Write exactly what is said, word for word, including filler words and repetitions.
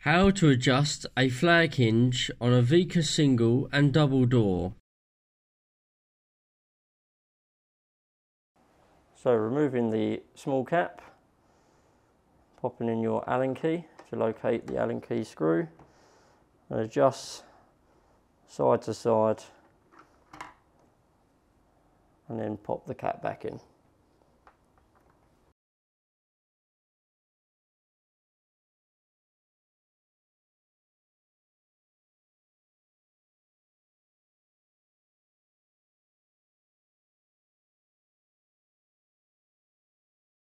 How to adjust a flag hinge on a Vickers single and double door. So removing the small cap, popping in your Allen key to locate the Allen key screw and adjust side to side and then pop the cap back in.